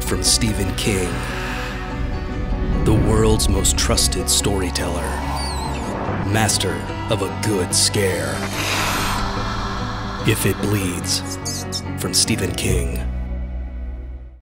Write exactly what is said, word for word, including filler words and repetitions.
from Stephen King, the world's most trusted storyteller, master of a good scare. If It Bleeds, from Stephen King.